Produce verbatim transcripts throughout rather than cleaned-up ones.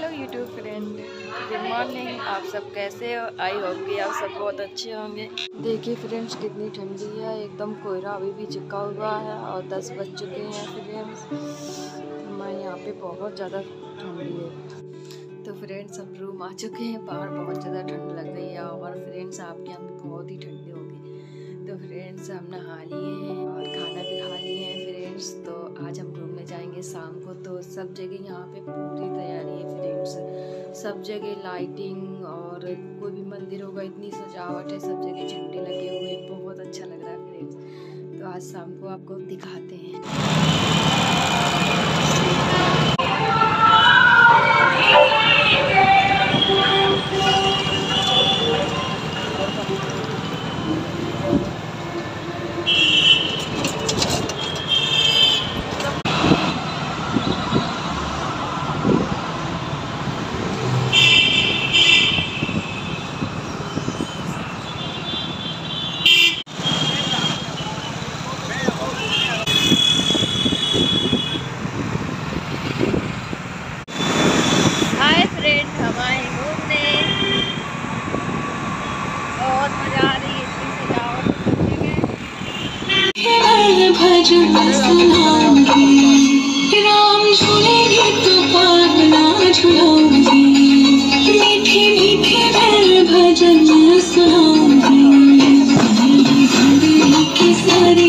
Hello YouTube friend, good morning. आप सब कैसे हो? आई होप कि आप सब बहुत अच्छे होंगे। देखिए फ्रेंड्स, कितनी ठंडी है, एकदम कोहरा अभी भी चिपका हुआ है और दस बज चुके हैं फ्रेंड्स। हमारे यहाँ पे बहुत ज़्यादा ठंडी है। तो फ्रेंड्स, हम रूम आ चुके हैं, बाहर बहुत ज़्यादा ठंड लग रही है और फ्रेंड्स आपके यहाँ पे बहुत ही ठंडी होगी। तो फ्रेंड्स, हम नहा लिए हैं और खाना भी खा लिए हैं फ्रेंड्स। तो आज हम घूमने जाएंगे शाम को। तो सब जगह यहाँ पे पूरी तैयारी है फ्रेंड्स, सब जगह लाइटिंग और कोई भी मंदिर होगा इतनी सजावट है, सब जगह झंडे लगे हुए, बहुत अच्छा लग रहा है फ्रेंड्स। तो आज शाम को आपको दिखाते हैं। हम आए घूमने, बहुत मजा आ रही है, इतनी सजावट राम झूलेंगे तो पापना झूलोगी, मीठे मीठे भजन सुनाऊंगी, जिंदगी की सारी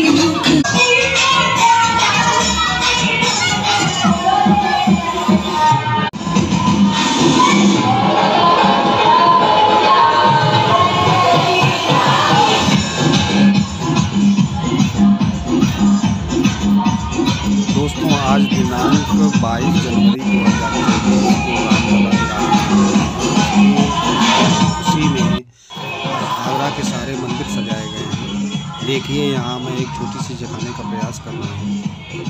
दोस्तों, आज दिनांक बाईस जनवरी दो हज़ार चौबीस को उसी में आगरा के सारे मंदिर सजाए गए हैं। देखिए, यहाँ मैं एक छोटी सी दिखाने का प्रयास कर रहा हूँ।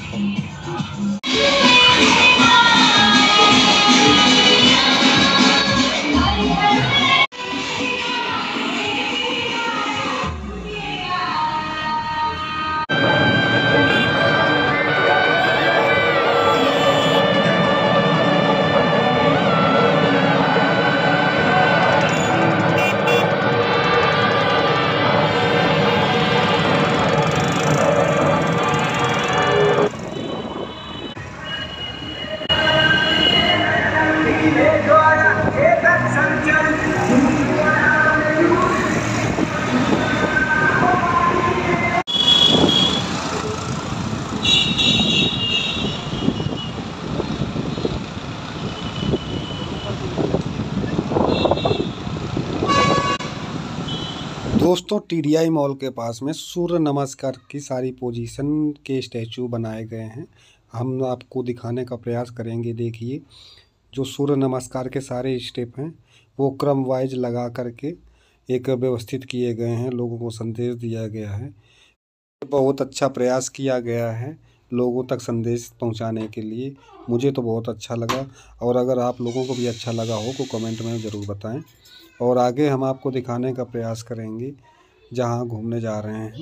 दोस्तों, टीडीआई मॉल के पास में सूर्य नमस्कार की सारी पोजीशन के स्टैचू बनाए गए हैं। हम आपको दिखाने का प्रयास करेंगे। देखिए, जो सूर्य नमस्कार के सारे स्टेप हैं वो क्रम वाइज लगा करके एक व्यवस्थित किए गए हैं, लोगों को संदेश दिया गया है। बहुत अच्छा प्रयास किया गया है लोगों तक संदेश पहुंचाने के लिए। मुझे तो बहुत अच्छा लगा, और अगर आप लोगों को भी अच्छा लगा हो तो कमेंट में ज़रूर बताएं। और आगे हम आपको दिखाने का प्रयास करेंगे जहां घूमने जा रहे हैं।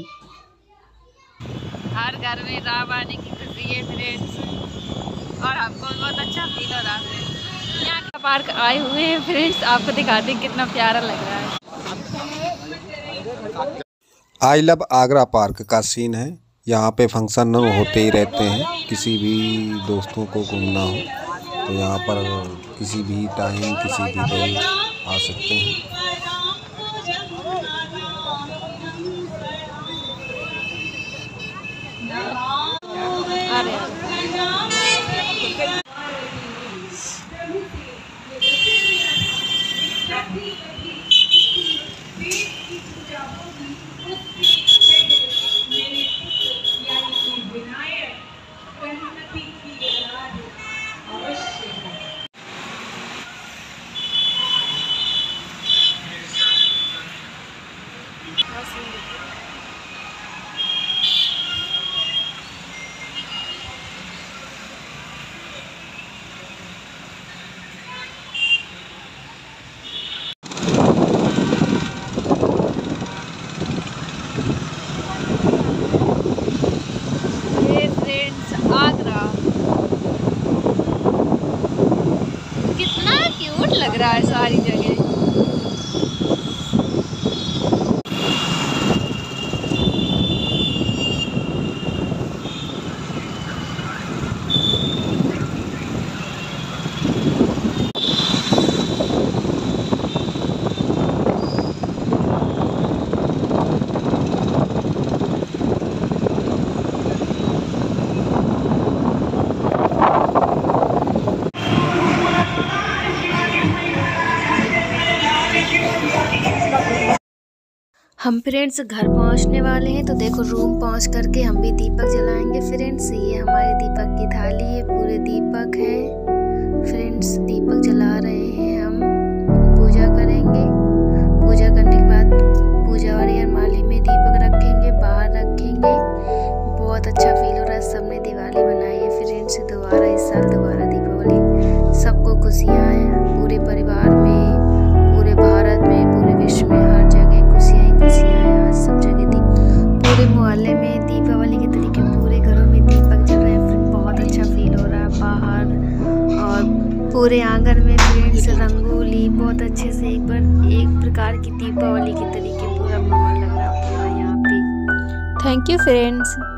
हर घर में राम आने की खुशी है फ्रेंड्स, और हमको बहुत अच्छा फील हो रहा है। यहाँ का पार्क आए हुए हैं फ्रेंड्स, आपको दिखाते हैं कितना प्यारा लग रहा है। आई लव आगरा पार्क का सीन है। यहाँ पे फंक्शन होते ही रहते हैं। किसी भी दोस्तों को घूमना हो तो यहाँ पर किसी भी टाइम किसी भी दिन आ सकते हैं। लग रहा है सारी जगह। हम फ्रेंड्स घर पहुंचने वाले हैं, तो देखो रूम पहुंच करके हम भी दीपक जलाएंगे। फ्रेंड्स ये हमारे दीपक की थाली है, पूरे दीपक है। फ्रेंड्स दीपक जला रहे हैं, हम पूजा करेंगे। पूजा करने के बाद पूजा वाली अलमारी में दीपक रखेंगे, बाहर रखेंगे। बहुत अच्छा फील हो रहा है, सबने दिवाली मनाई है फ्रेंड्स। दोबारा इस साल दोबारा दीपावली, सबको खुशियाँ हैं पूरे परिवार में, पूरे भारत में, पूरे विश्व में, हर जगह खुशियाँ ही खुशियाँ हैं। आज सब जगह दी पूरे मोहल्ले में दीपावली के तरीके पूरे घरों में दीपक जल रहे हैं। फिर बहुत अच्छा फील हो रहा है बाहर और पूरे आंगन में फ्रेंड्स रंगोली बहुत अच्छे से एक बार एक प्रकार की दीपावली के तरीके पूरा माहौल लग रहा है पूरा यहाँ पे। Thank you friends.